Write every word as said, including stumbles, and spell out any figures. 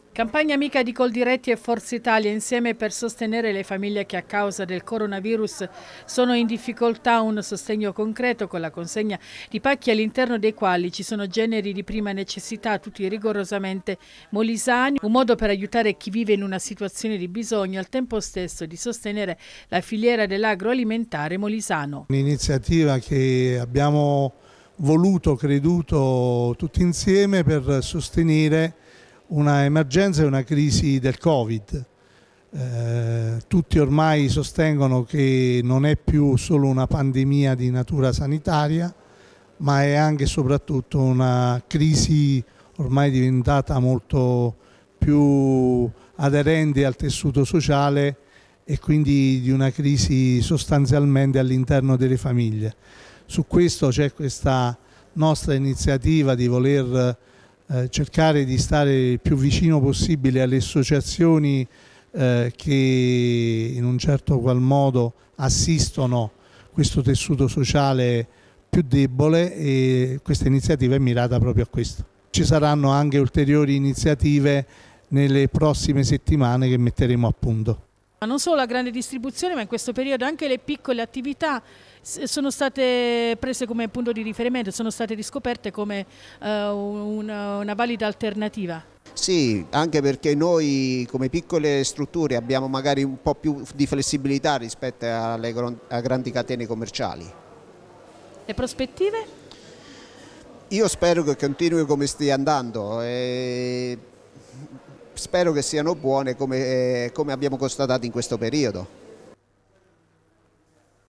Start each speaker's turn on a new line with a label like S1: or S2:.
S1: Campagna amica di Coldiretti e Forza Italia insieme per sostenere le famiglie che a causa del coronavirus sono in difficoltà, un sostegno concreto con la consegna di pacchi all'interno dei quali ci sono generi di prima necessità, tutti rigorosamente molisani, un modo per aiutare chi vive in una situazione di bisogno e al tempo stesso di sostenere la filiera dell'agroalimentare molisano.
S2: Un'iniziativa che abbiamo voluto, creduto tutti insieme per sostenere una emergenza e una crisi del Covid. Eh, tutti ormai sostengono che non è più solo una pandemia di natura sanitaria, ma è anche e soprattutto una crisi ormai diventata molto più aderente al tessuto sociale e quindi di una crisi sostanzialmente all'interno delle famiglie. Su questo c'è questa nostra iniziativa di voler Eh, cercare di stare il più vicino possibile alle associazioni eh, che in un certo qual modo assistono questo tessuto sociale più debole, e questa iniziativa è mirata proprio a questo. Ci saranno anche ulteriori iniziative nelle prossime settimane che metteremo a punto.
S1: Ma non solo la grande distribuzione, ma in questo periodo anche le piccole attività sono state prese come punto di riferimento, sono state riscoperte come uh, una, una valida alternativa.
S3: Sì, anche perché noi come piccole strutture abbiamo magari un po' più di flessibilità rispetto alle a grandi catene commerciali.
S1: Le prospettive?
S3: Io spero che continui come stia andando. E spero che siano buone come, come abbiamo constatato in questo periodo.